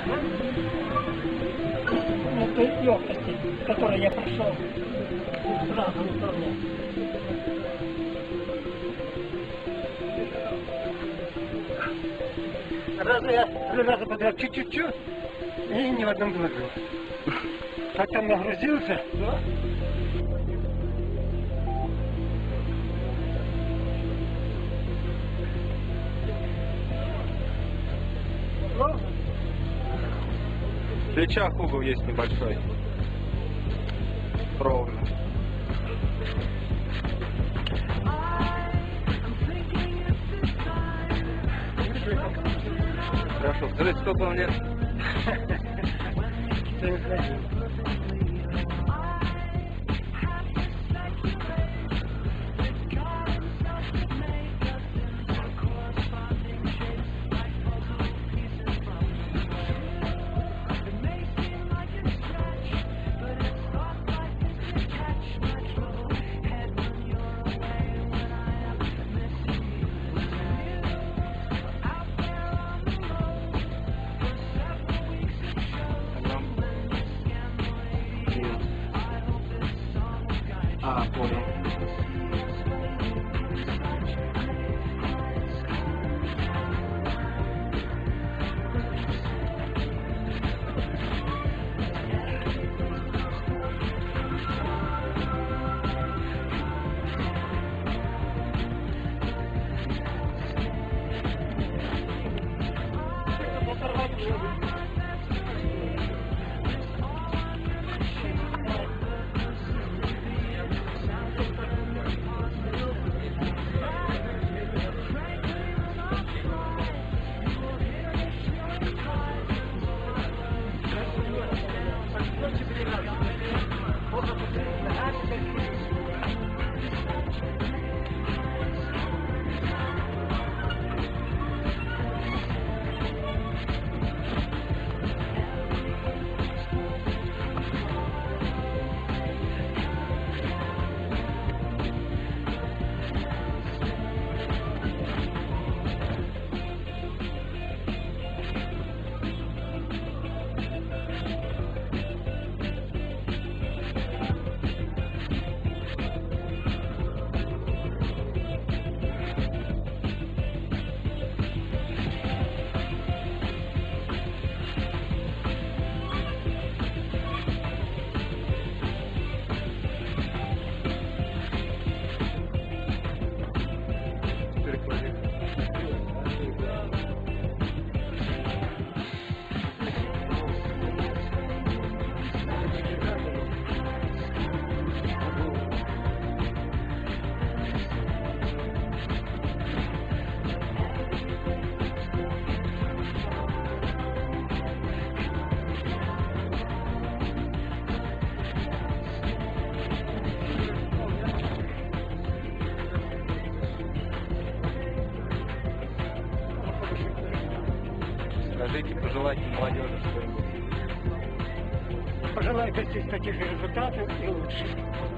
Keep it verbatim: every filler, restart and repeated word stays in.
Ну, той легкости, с которой я прошел сразу управлять. Раза я три раза подряд чуть-чуть, и ни в одном глазу. Потом нагрузился, да? В плечах угол есть небольшой. Ровно. Хорошо. Скажите, сколько вам лет? А, понял. Скажите, пожелайте молодежи что-нибудь. Пожелаю достичь таких же результатов и лучше.